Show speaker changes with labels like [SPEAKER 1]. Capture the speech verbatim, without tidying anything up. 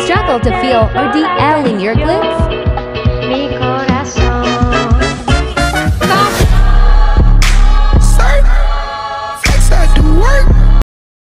[SPEAKER 1] struggle to feel R D L in your glutes?
[SPEAKER 2] Because